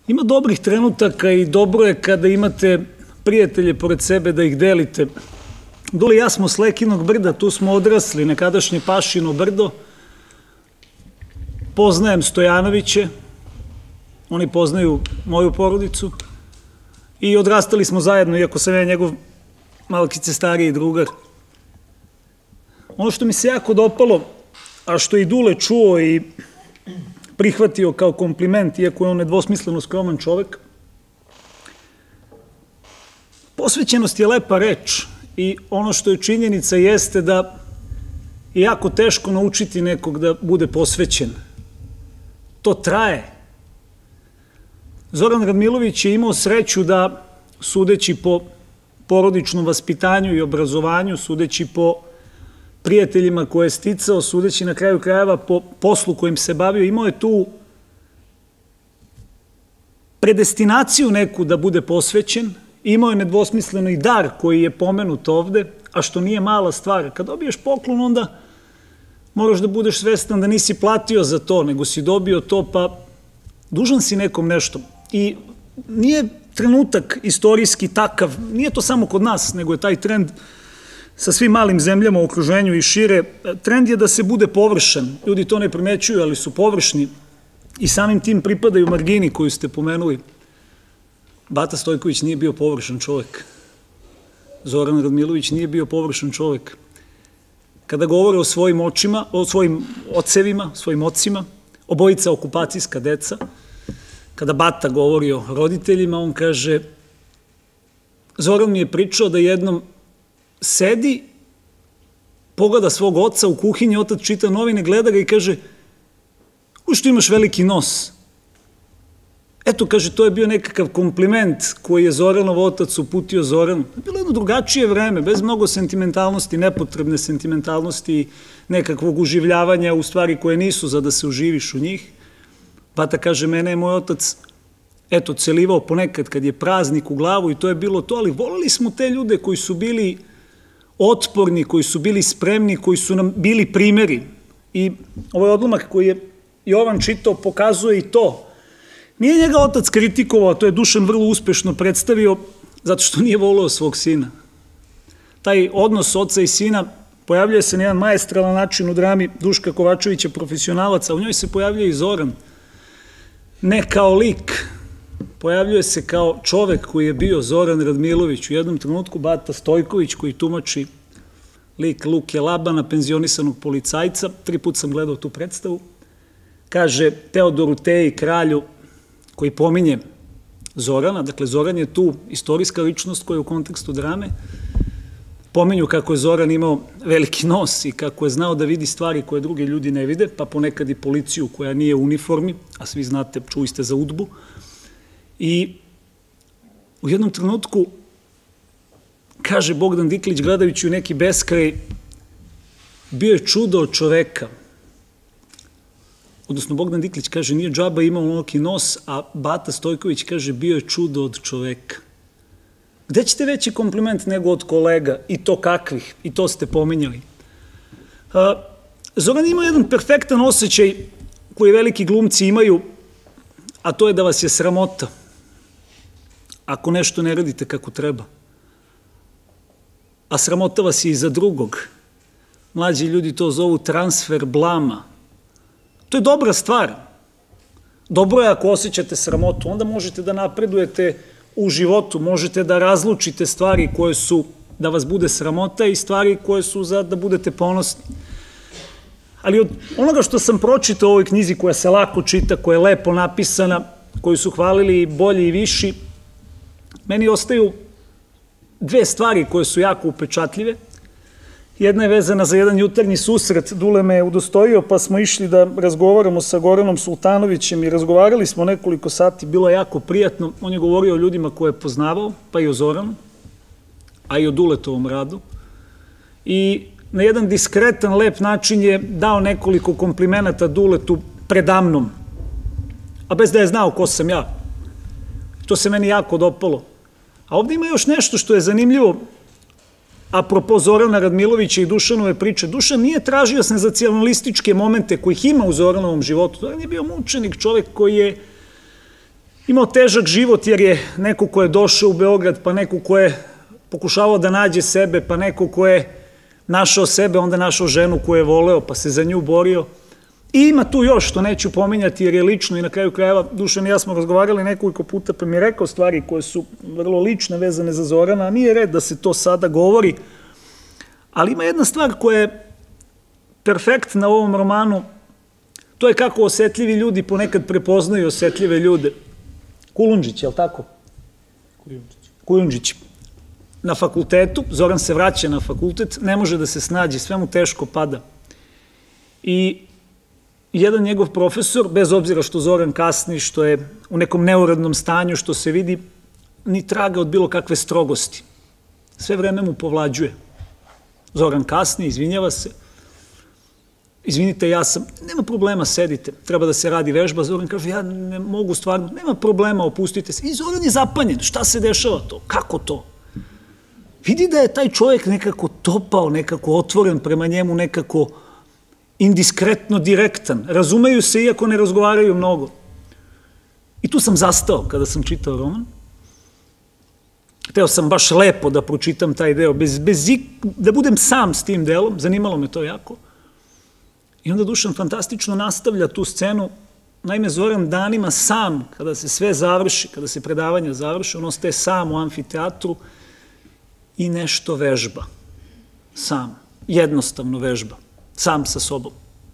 Ima dobrih trenutaka i dobro je kada imate prijatelje pored sebe da ih delite. Dule ja smo s Lekinog brda, tu smo odrasli, nekadašnje Pašino brdo. Poznajem Stojanoviće, oni poznaju moju porodicu i odrastali smo zajedno, iako sam ja njegov malkice stariji drugar. Ono što mi se jako dopalo, a što je i Dule čuo i prihvatio kao kompliment, iako je on nedvosmisleno skroman čovek, posvećenost je lepa reč i ono što je činjenica jeste da je jako teško naučiti nekog da bude posvećen. To traje. Zoran Radmilović je imao sreću da, sudeći po porodičnom vaspitanju i obrazovanju, sudeći po prijateljima koje je sticao, sudeći na kraju krajeva po poslu kojim se bavio, imao je tu predestinaciju neku da bude posvećen, imao je nedvosmisleno i dar koji je pomenut ovde, a što nije mala stvar. Kad dobiješ poklon, onda moraš da budeš svestan da nisi platio za to, nego si dobio to, pa dužan si nekom nešto. I nije trenutak istorijski takav, nije to samo kod nas, nego je taj trend sa svim malim zemljama u okruženju i šire. Trend je da se bude površan. Ljudi to ne primećuju, ali su površni i samim tim pripadaju margini koju ste pomenuli. Bata Stojković nije bio površan čovek. Zoran Radmilović nije bio površan čovek. Kada govore o svojim očima, o svojim ocevima, svojim ocima, obojica okupacijska deca, kada Bata govori o roditeljima, on kaže, Zoran mi je pričao da jednom sedi, pogleda svog oca u kuhinji, otac čita novine, gleda ga i kaže, u što imaš veliki nos? Eto, kaže, to je bio nekakav kompliment koji je Zoranov otac uputio Zoranu. Bilo jedno drugačije vreme, bez mnogo sentimentalnosti, nepotrebne sentimentalnosti, nekakvog uživljavanja u stvari koje nisu za da se uživiš u njih. Bata kaže, mene je moj otac, eto, celivao ponekad kad je praznik u glavu i to je bilo to, ali voleli smo te ljude koji su bili otporni, koji su bili spremni, koji su nam bili primeri. I ovaj odlomak koji je Jovan čitao pokazuje i to. Nije njega otac kritikovao, to je Dušan vrlo uspešno predstavio, zato što nije voleo svog sina. Taj odnos oca i sina pojavljuje se na jedan maestralan način u drami Duška Kovačevića, profesionalaca, a u njoj se pojavljuje i Zoran. Ne kao lik, pojavljuje se kao čovek koji je bio Zoran Radmilović, u jednom trenutku Bata Stojković koji tumači lik Luke Labana, penzionisanog policajca, 3 puta sam gledao tu predstavu, kaže Teodoru Teji, kralju, koji pominje Zorana, dakle Zoran je tu istorijska ličnost koja je u kontekstu drame, pominju kako je Zoran imao veliki nos i kako je znao da vidi stvari koje drugi ljudi ne vide, pa ponekad i policiju koja nije u uniformi, a svi znate, čuli ste za UDBU, i u jednom trenutku kaže Bogdan Diklić gledajući u neki beskraj, bio je čudo od čoveka. Odnosno, Bogdan Diklić kaže, nije džaba imao onoliki nos, a Bata Stojković kaže, bio je čudo od čoveka. Gde ćete veći kompliment nego od kolega? I to kakvih? I to ste pominjali. Zoran ima jedan perfektan osjećaj koji veliki glumci imaju, a to je da vas je sramota ako nešto ne radite kako treba. A sramota vas je i za drugog. Mlađi ljudi to zovu transfer blama. To je dobra stvar. Dobro je ako osjećate sramotu, onda možete da napredujete u životu, možete da razlučite stvari koje su da vas bude sramota i stvari koje su za da budete ponosni. Ali od onoga što sam pročitao u ovoj knjizi koja se lako čita, koja je lepo napisana, koju su hvalili i bolji i viši, meni ostaju 2 stvari koje su jako upečatljive. Jedna je vezana za jedan jutarnji susret, Dule me je udostojio, pa smo išli da razgovaramo sa Goranom Sultanovićem i razgovarali smo nekoliko sati, bilo je jako prijatno. On je govorio o ljudima koje je poznavao, pa i o Zoranu, a i o Duletovom radu. I na jedan diskretan, lep način je dao nekoliko komplimenata Duletu predamnom, a bez da je znao ko sam ja. To se meni jako dopalo. A ovde ima još nešto što je zanimljivo, apropo Zorana Radmilovića i Dušanove priče. Dušan nije tražio senzacionalističke momente kojih ima u Zoranovom životu. Zoran je bio mučenik, čovek koji je imao težak život jer je neko ko je došao u Beograd, pa neko ko je pokušavao da nađe sebe, pa neko ko je našao sebe, onda našao ženu koju je voleo, pa se za nju borio. I ima tu još, što neću pominjati jer je lično i na kraju krajeva Dušan i ja smo razgovarali nekoliko puta, pa mi je rekao stvari koje su vrlo lične vezane za Zorana, a nije red da se to sada govori. Ali ima jedna stvar koja je perfektna u ovom romanu, to je kako osetljivi ljudi ponekad prepoznaju osetljive ljude. Kulundžić, je li tako? Kujundžić. Na fakultetu, Zoran se vraća na fakultet, ne može da se snađe, sve mu teško pada. I jedan njegov profesor, bez obzira što Zoran kasni, što je u nekom neurednom stanju, što se vidi, ni traga od bilo kakve strogosti. Sve vreme mu povlađuje. Zoran kasni, izvinjava se. Izvinite, ja sam, nema problema, sedite, treba da se radi vežba. Zoran kaže, ja ne mogu stvarno, nema problema, opustite se. I Zoran je zapanjen, šta se dešava to, kako to? Vidi da je taj čovjek nekako topao, nekako otvoren prema njemu, nekako indiskretno direktan. Razumeju se iako ne razgovaraju mnogo. I tu sam zastao kada sam čitao roman. Hteo sam baš lepo da pročitam taj deo, da budem sam s tim delom, zanimalo me to jako. I onda Dušan fantastično nastavlja tu scenu. Naime, Zoran danima sam, kada se sve završi, kada se predavanja završi, on ostaje sam u amfiteatru i nešto vežba. Sam. Jednostavno vežba. Sam sa sobom.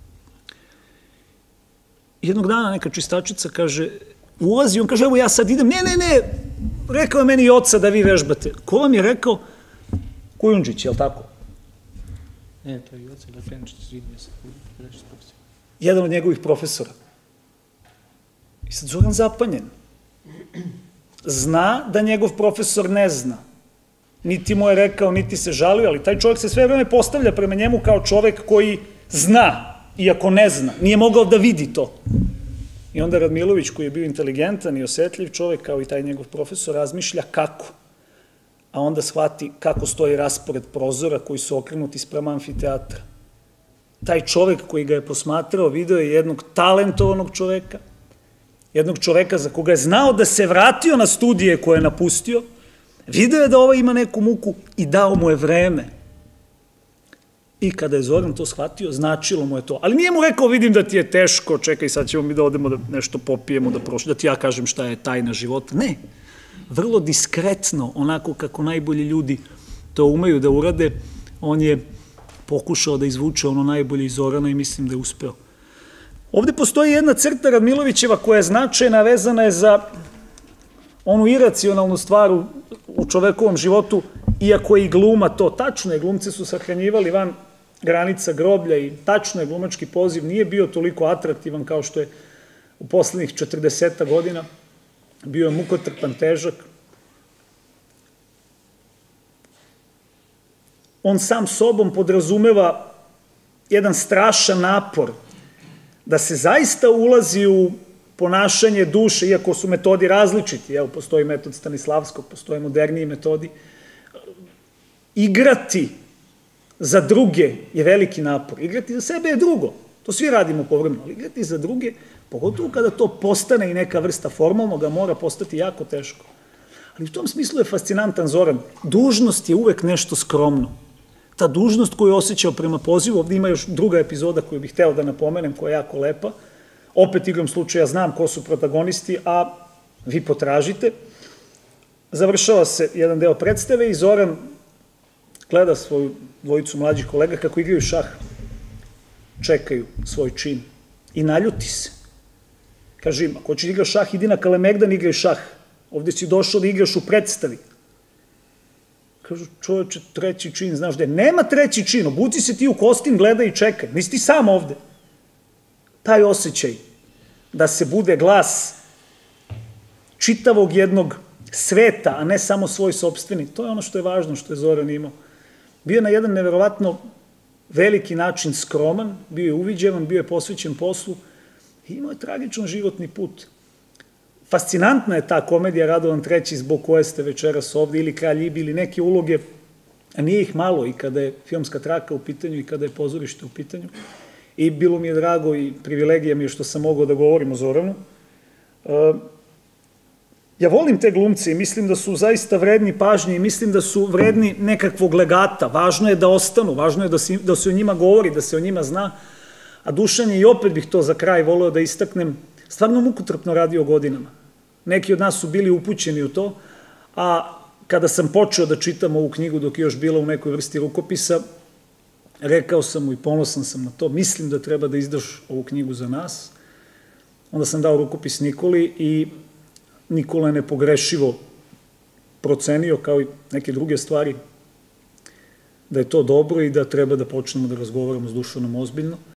Jednog dana neka čistačica kaže, ulazi, on kaže, evo ja sad idem, ne, rekao je meni i oca da vi vežbate. Ko vam je rekao? Kujundžić, je li tako? Ne, to je i oca, da Fenčić, izvidim se. Jedan od njegovih profesora. I sad Zoran zapanjen. Zna da njegov profesor ne zna. Niti mu je rekao, niti se žalio, ali taj čovjek se sve vreme postavlja prema njemu kao čovjek koji zna, iako ne zna. Nije mogao da vidi to. I onda Radmilović, koji je bio inteligentan i osetljiv čovjek, kao i taj njegov profesor, razmišlja kako. A onda shvati kako stoji raspored prozora koji su okrenuti sprema amfiteatra. Taj čovjek koji ga je posmatrao video je jednog talentovanog čovjeka, jednog čovjeka za koga je znao da se vratio na studije koje je napustio, video je da ovaj ima neku muku i dao mu je vreme. I kada je Zoran to shvatio, značilo mu je to. Ali nije mu rekao, vidim da ti je teško, čekaj, sad ćemo mi da odemo da nešto popijemo, da ti ja kažem šta je tajna života. Ne, vrlo diskretno, onako kako najbolji ljudi to umeju da urade, on je pokušao da izvuče ono najbolje iz Zorana i mislim da je uspeo. Ovde postoji jedna crta Radmilovićeva koja je značajna, vezana je za onu iracionalnu stvar u čovekovom životu, iako je i gluma to. Tačno je, glumci su sahranjivali van granica groblja i tačno je, glumački poziv nije bio toliko atraktivan kao što je u poslednjih 40 godina. Bio je mukotrpan, težak. On sam sobom podrazumeva jedan strašan napor da se zaista ulazi u ponašanje duše, iako su metodi različiti, evo, postoji metod Stanislavskog, postoje moderniji metodi. Igrati za druge je veliki napor. Igrati za sebe je drugo. To svi radimo povremeno, ali igrati za druge, pogotovo kada to postane i neka vrsta formalnoga, mora postati jako teško. Ali u tom smislu je fascinantan Zoran. Dužnost je uvek nešto skromno. Ta dužnost koju je osjećao prema pozivu, ovdje ima još druga epizoda koju bih hteo da napomenem, koja je jako lepa. Opet igrom slučaja znam ko su protagonisti, a vi potražite. Završava se jedan deo predstave i Zoran gleda svoju dvojicu mlađih kolega kako igraju šah. Čekaju svoj čin i naljuti se. Kaže im, ako ćeš igraš šah, idi na Kalemegdan, igraj šah. Ovde si došao da igraš u predstavi. Kažu, čoveče, treći čin, znaš gde? Nema treći čin, obuci se ti u kostim, gledaj i čekaj. Nisi ti sam ovde. Taj osjećaj da se bude glas čitavog jednog sveta, a ne samo svoj sopstveni, to je ono što je važno, što je Zoran imao. Bio je na jedan neverovatno veliki način skroman, bio je uviđavan, bio je posvećen poslu i imao je tragičan životni put. Fascinantna je ta komedija Radovan III zbog koje ste večeras ovde, ili Kralj Ibi, ili neke uloge, a nije ih malo i kada je filmska traka u pitanju i kada je pozorište u pitanju. I bilo mi je drago i privilegija mi je što sam mogao da govorim o Zoranu. Ja volim te glumce i mislim da su zaista vredni pažnje i mislim da su vredni nekakvog legata. Važno je da ostanu, važno je da se o njima govori, da se o njima zna. A Dušan je, i opet bih to za kraj voleo da istaknem, stvarno mukotrpno radio godinama. Neki od nas su bili upućeni u to, a kada sam počeo da čitam ovu knjigu dok je još bila u nekoj vrsti rukopisa, rekao sam mu i ponosan sam na to, mislim da treba da izdaš ovu knjigu za nas. Onda sam dao rukopis Nikoli i Nikola je nepogrešivo procenio, kao i neke druge stvari, da je to dobro i da treba da počnemo da razgovaramo s Dušanom ozbiljno.